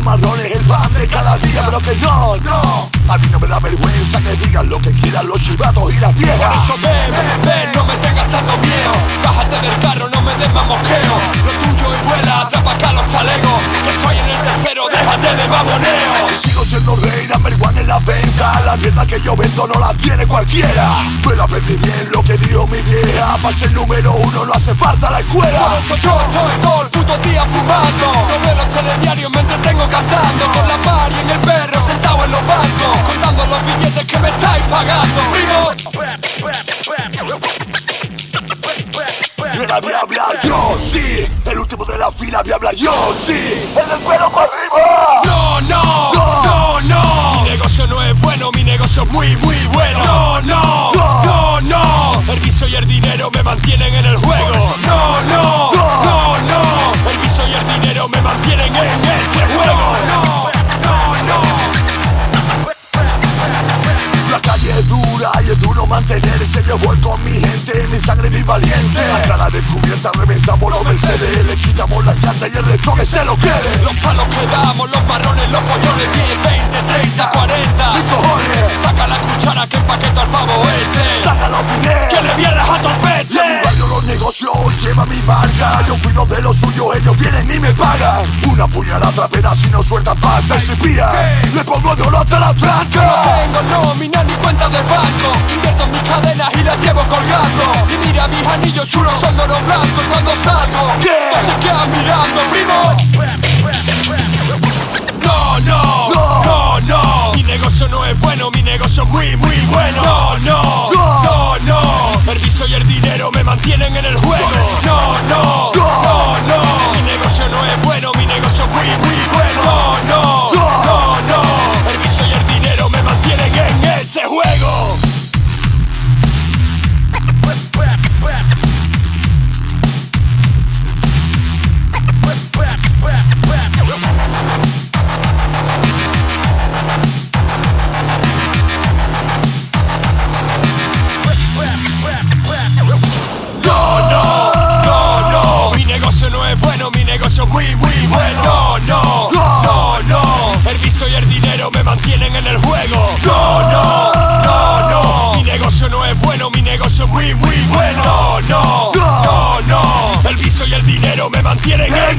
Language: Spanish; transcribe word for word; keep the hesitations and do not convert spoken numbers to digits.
los marrones, el pan de cada día. Pero que no, no, a mí no me da vergüenza que digan lo que quieran los chivatos y las viejas. Por eso ven, ven, no me tengas tanto miedo. Bájate del carro, no me des más mosqueo. Lo tuyo y vuela, atrapa acá los chalecos. Que estoy en el tercero, déjate de baboneo. Y sigo siendo rey, number one en la venta. La mierda que yo vendo no la tiene cualquiera. Pero aprendí bien lo que dijo mi vieja. Para ser número uno no hace falta la escuela. Por eso yo estoy todo el puto día fumando. No veo los telediarios, me entretengo cantando. Con la Mari en el perro, sentado en los bancos, contando los billetes que me estáis pagando. Primo. Y ahora voy a hablar yo, sí. El último de la fila voy a hablar yo, sí. El del pelo para arriba. No, no, no, no, no. Mi negocio no es bueno, mi negocio es muy, muy bueno. No, no, no, no. El vicio y el dinero me mantienen en el juego. No, no, no, no. El vicio y el dinero me mantienen en este juego. No, no, no. La calle es dura y es duro mantenerse. Yo voy con mi gente, mi sangre mi valiente. La cara descubierta, reventamos los Mercedes. Le quitamos la llanta y el resto que se lo quede. Los palos que damos, los marrones, los follones. diez, veinte, treinta, cuarenta. ¡Mis cojones! Saca la cuchara que empaqueto al pavo este. ¡Saca los pinés! ¡Que le vierras a torpete! Y en mi barrio los negocios llevan mi marca. Yo cuido de lo suyo, ellos vienen y me pagan. Una puñalada trapera si no suelta pasta. Y si pilla, le pongo de oro hasta la tranca. No tengo nómina ni cuenta de banco. Invierto en mis cadenas y las llevo colgando. Y mira mis anillos chulos son de oro blanco. Cuando salgo, ¿qué? no se quedan mirando, primo. No, no, no, no, no. Mi negocio no es bueno, mi negocio es muy, muy bueno. No, no, no, no. El vicio y el dinero me mantienen en el juego. No, no, no, no. Mi negocio no es bueno, mi negocio es muy, muy bueno. No, no, no, no. El vicio y el dinero me mantienen en este juego. Mi negocio es muy, muy bueno. No, no, no, no. El vicio y el dinero me mantienen en el juego. No, no, no, no. Mi negocio no es bueno, mi negocio es muy, muy bueno. No, no, no, no. El vicio y el dinero me mantienen en